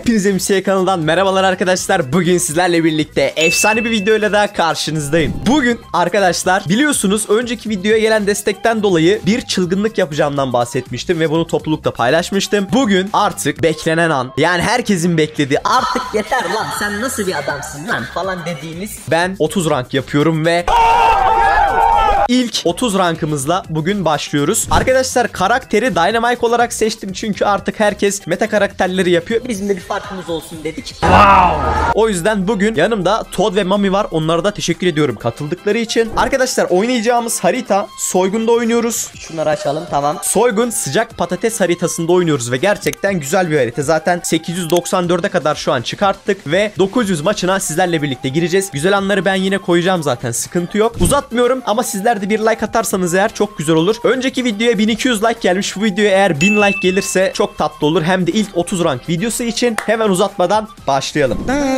Hepinize MCA kanalından merhabalar arkadaşlar. Bugün sizlerle birlikte efsane bir videoyla daha karşınızdayım. Bugün arkadaşlar biliyorsunuz önceki videoya gelen destekten dolayı bir çılgınlık yapacağımdan bahsetmiştim ve bunu toplulukta paylaşmıştım. Bugün artık beklenen an, yani herkesin beklediği, artık yeter lan sen nasıl bir adamsın lan falan dediğiniz, ben 30 rank yapıyorum ve İlk 30 rankımızla bugün başlıyoruz. Arkadaşlar karakteri Dynamite olarak seçtim çünkü artık herkes meta karakterleri yapıyor. Bizim de bir farkımız olsun dedik. Wow. O yüzden bugün yanımda Todd ve Mami var. Onlara da teşekkür ediyorum katıldıkları için. Arkadaşlar oynayacağımız harita Soygun'da oynuyoruz. Şunları açalım, tamam. Soygun sıcak patates haritasında oynuyoruz ve gerçekten güzel bir harita. Zaten 894'e kadar şu an çıkarttık ve 900 maçına sizlerle birlikte gireceğiz. Güzel anları ben yine koyacağım zaten, sıkıntı yok. Uzatmıyorum ama sizler de bir like atarsanız eğer çok güzel olur. Önceki videoya 1200 like gelmiş. Bu videoya eğer 1000 like gelirse çok tatlı olur. Hem de ilk 30 rank videosu için hemen uzatmadan başlayalım.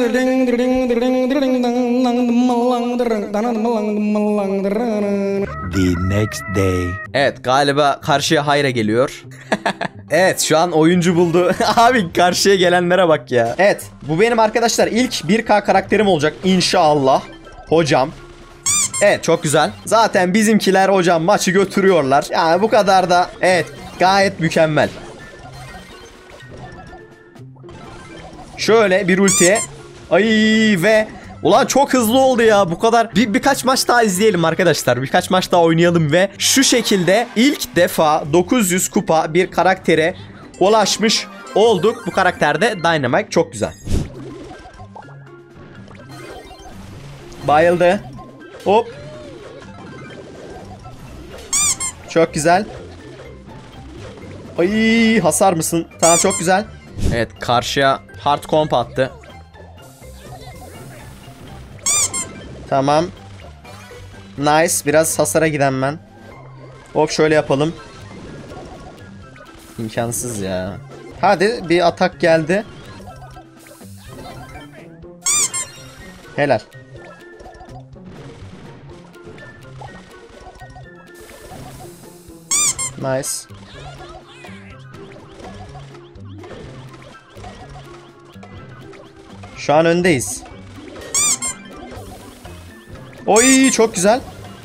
The next day. Evet, galiba karşıya Hayra geliyor. Evet, şu an oyuncu buldu. Abi karşıya gelenlere bak ya. Evet, bu benim arkadaşlar ilk 1K karakterim olacak inşallah. Hocam. Evet, çok güzel. Zaten bizimkiler hocam maçı götürüyorlar. Yani bu kadar da evet, gayet mükemmel. Şöyle bir ultiye. Ay ve ulan çok hızlı oldu ya, bu kadar. Birkaç maç daha izleyelim arkadaşlar. Birkaç maç daha oynayalım ve şu şekilde ilk defa 900 kupa bir karaktere ulaşmış olduk. Bu karakterde Dynamite çok güzel. Bayıldı. Hop. Çok güzel. Ay hasar mısın? Tamam, çok güzel. Evet, karşıya hard comp attı. Tamam. Nice. Biraz hasara giden ben. Hop şöyle yapalım. İmkansız ya. Hadi bir atak geldi. Helal. Nice. Şu an öndeyiz. Oy çok güzel.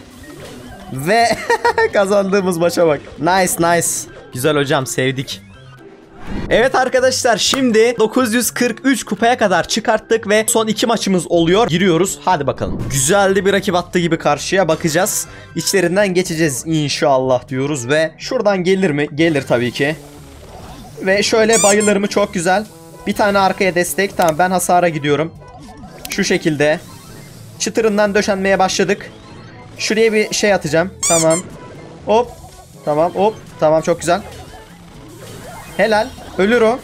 Ve kazandığımız maça bak. Nice nice. Güzel hocam, sevdik. Evet arkadaşlar, şimdi 943 kupaya kadar çıkarttık ve son 2 maçımız oluyor. Giriyoruz. Hadi bakalım. Güzel de bir rakip attı gibi karşıya, bakacağız. İçlerinden geçeceğiz inşallah diyoruz ve şuradan gelir mi? Gelir tabii ki. Ve şöyle bayılır mı? Çok güzel. Bir tane arkaya destek. Tamam, ben hasara gidiyorum. Şu şekilde. Çıtırından döşenmeye başladık. Şuraya bir şey atacağım. Tamam. Hop. Tamam hop. Tamam, çok güzel. Helal. Ölür o.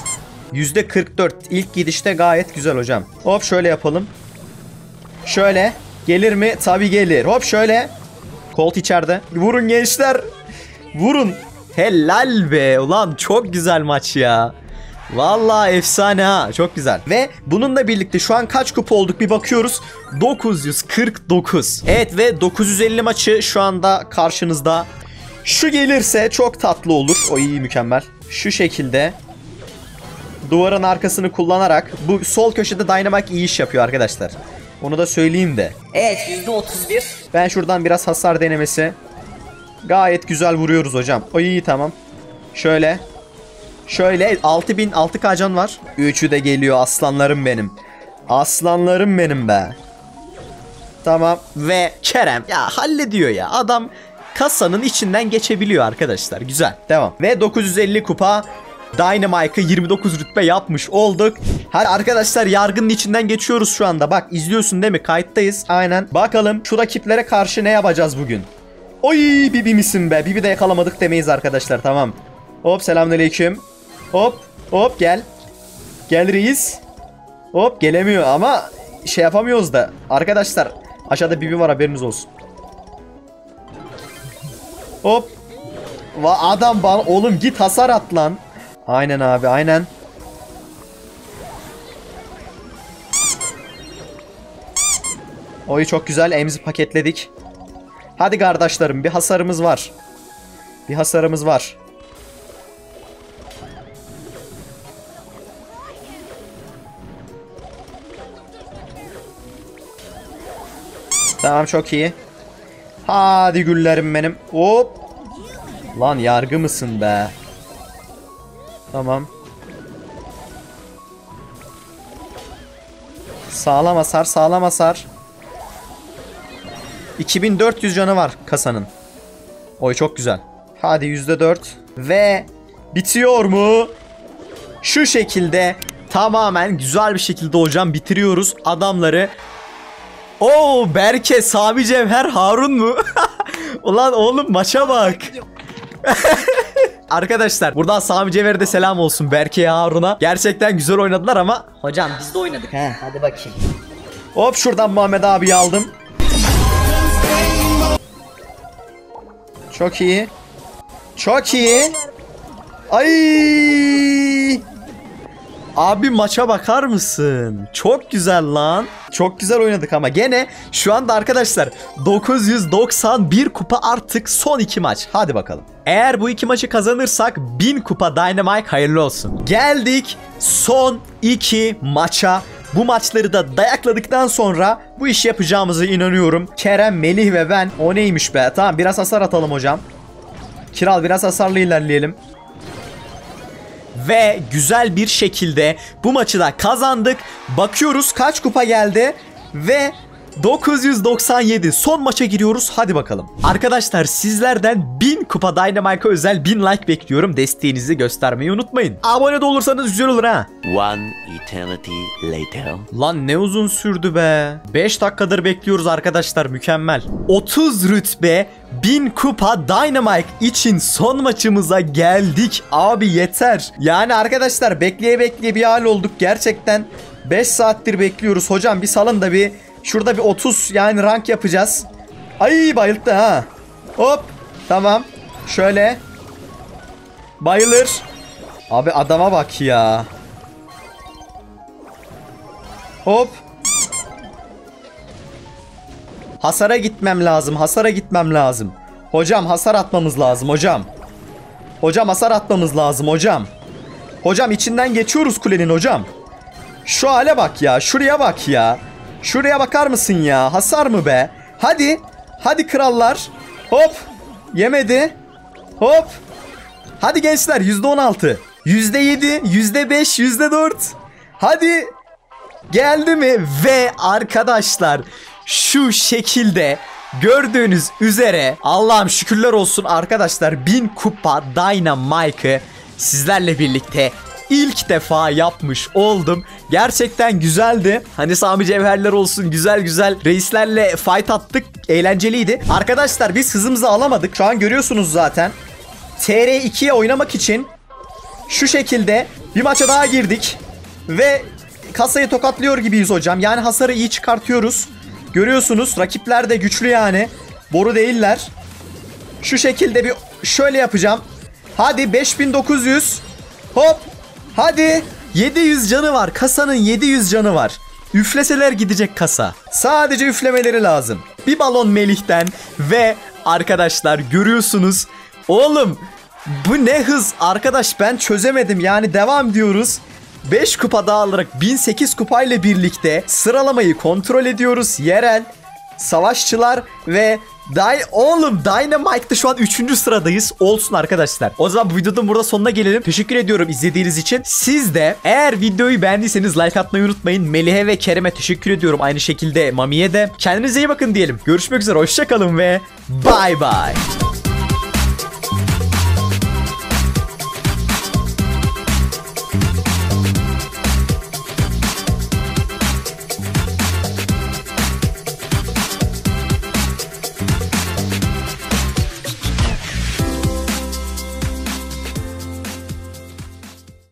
%44. İlk gidişte gayet güzel hocam. Hop şöyle yapalım. Şöyle. Gelir mi? Tabii gelir. Hop şöyle. Colt içeride. Vurun gençler. Vurun. Helal be. Ulan çok güzel maç ya. Vallahi efsane ha. Çok güzel. Ve bununla birlikte şu an kaç kupa olduk bir bakıyoruz. 949. Evet ve 950 maçı şu anda karşınızda. Şu gelirse çok tatlı olur. O iyi, mükemmel. Şu şekilde duvarın arkasını kullanarak bu sol köşede Dynamite iyi iş yapıyor arkadaşlar. Onu da söyleyeyim de. Evet, %31. Ben şuradan biraz hasar denemesi. Gayet güzel vuruyoruz hocam. O iyi, tamam. Şöyle. Şöyle 6000 6K can var. 3'ü de geliyor, aslanlarım benim. Aslanlarım benim be. Tamam ve Kerem ya hallediyor ya. Adam kasanın içinden geçebiliyor arkadaşlar. Güzel. Devam. Ve 950 kupa Dynamite'ı 29 rütbe yapmış olduk. Hadi arkadaşlar, yargının içinden geçiyoruz şu anda. Bak izliyorsun değil mi? Kayıttayız. Aynen. Bakalım şu rakiplere karşı ne yapacağız bugün? Oy Bibi misin be? Bibi de yakalamadık demeyiz arkadaşlar. Tamam. Hop selamünaleyküm. Hop hop gel. Gel reis. Hop gelemiyor ama şey yapamıyoruz da. Arkadaşlar aşağıda Bibi var, haberiniz olsun. Hop. Adam bana oğlum git hasar at lan. Aynen abi, aynen. Oyu çok güzel, emzi paketledik. Hadi kardeşlerim, bir hasarımız var. Bir hasarımız var. Tamam, çok iyi. Hadi güllerim benim. Hop. Lan yargı mısın be? Tamam. Sağlam hasar, sağlam hasar. 2400 canı var kasanın. Oy çok güzel. Hadi %4. Ve bitiyor mu? Şu şekilde tamamen güzel bir şekilde hocam bitiriyoruz adamları. Oo, Berke, Sami Cevher, Harun mu? Ulan oğlum, maça bak. Arkadaşlar buradan Sami Cevher'e de selam olsun, Berke'ye, Harun'a. Gerçekten güzel oynadılar ama. Hocam biz de oynadık. He, hadi bakayım. Hop, şuradan Muhammed abi aldım. Çok iyi. Çok iyi. Ay! Abi maça bakar mısın? Çok güzel lan. Çok güzel oynadık ama gene şu anda arkadaşlar 991 kupa, artık son 2 maç. Hadi bakalım. Eğer bu 2 maçı kazanırsak 1000 kupa Dynamite hayırlı olsun. Geldik son 2 maça. Bu maçları da dayakladıktan sonra bu işi yapacağımıza inanıyorum. Kerem, Melih ve ben. O neymiş be? Tamam, biraz hasar atalım hocam. Kiral, biraz hasarlı ilerleyelim. Ve güzel bir şekilde bu maçı da kazandık. Bakıyoruz kaç kupa geldi. Ve 997. Son maça giriyoruz. Hadi bakalım. Arkadaşlar sizlerden 1000 kupa Dynamite'a özel 1000 like bekliyorum. Desteğinizi göstermeyi unutmayın. Abone de olursanız güzel olur ha. One eternity later. Lan ne uzun sürdü be. 5 dakikadır bekliyoruz arkadaşlar. Mükemmel. 30 rütbe 1000 kupa Dynamite için son maçımıza geldik. Abi yeter. Yani arkadaşlar bekleye bekleye bir hal olduk. Gerçekten 5 saattir bekliyoruz. Hocam bir salın da bir şurada bir 30 yani rank yapacağız. Ay, bayıldı ha. Hop. Tamam. Şöyle. Bayılır. Abi adama bak ya. Hop. Hasara gitmem lazım. Hasara gitmem lazım. Hocam hasar atmamız lazım hocam. Hocam hasar atmamız lazım hocam. Hocam içinden geçiyoruz kulenin hocam. Şu hale bak ya. Şuraya bak ya. Şuraya bakar mısın ya? Hasar mı be? Hadi. Hadi krallar. Hop. Yemedi. Hop. Hadi gençler, %16. %7. %5. %4. Hadi. Geldi mi? Ve arkadaşlar şu şekilde gördüğünüz üzere Allah'ım şükürler olsun arkadaşlar, 1000 kupa Dynamite'ı sizlerle birlikte ilk defa yapmış oldum. Gerçekten güzeldi. Hani Sami Cevherler olsun, güzel güzel reislerle fight attık. Eğlenceliydi. Arkadaşlar biz hızımızı alamadık. Şu an görüyorsunuz zaten. TR2'ye oynamak için şu şekilde bir maça daha girdik. Ve kasayı tokatlıyor gibiyiz hocam. Yani hasarı iyi çıkartıyoruz. Görüyorsunuz rakipler de güçlü yani. Boru değiller. Şu şekilde bir şöyle yapacağım. Hadi 5900. Hop. Hadi. 700 canı var. Kasanın 700 canı var. Üfleseler gidecek kasa. Sadece üflemeleri lazım. Bir balon Melih'ten ve arkadaşlar görüyorsunuz. Oğlum bu ne hız arkadaş, ben çözemedim. Yani devam diyoruz. 5 kupa daha alarak 1008 kupayla birlikte sıralamayı kontrol ediyoruz. Yerel, savaşçılar ve oğlum Dynamite'da şu an 3. sıradayız. Olsun arkadaşlar. O zaman bu videonun burada sonuna gelelim. Teşekkür ediyorum izlediğiniz için. Siz de eğer videoyu beğendiyseniz like atmayı unutmayın. Melih'e ve Kerem'e teşekkür ediyorum. Aynı şekilde Mami'ye de. Kendinize iyi bakın diyelim. Görüşmek üzere. Hoşçakalın ve bye bye.